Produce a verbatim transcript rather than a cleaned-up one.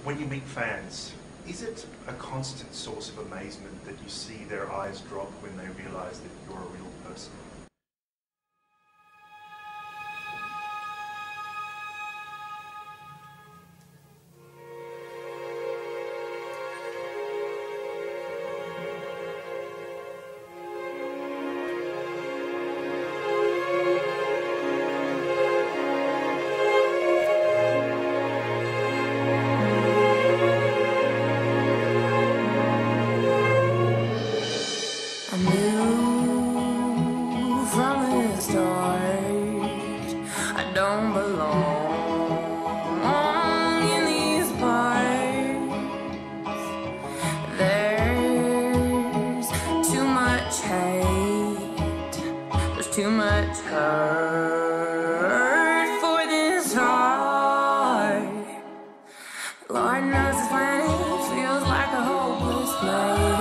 When you meet fans, is it a constant source of amazement that you see their eyes drop when they realise that you're a real person? I knew from the start I don't belong in these parts. There's too much hate, there's too much hurt for this heart. Lord knows this planet feels like a hopeless place.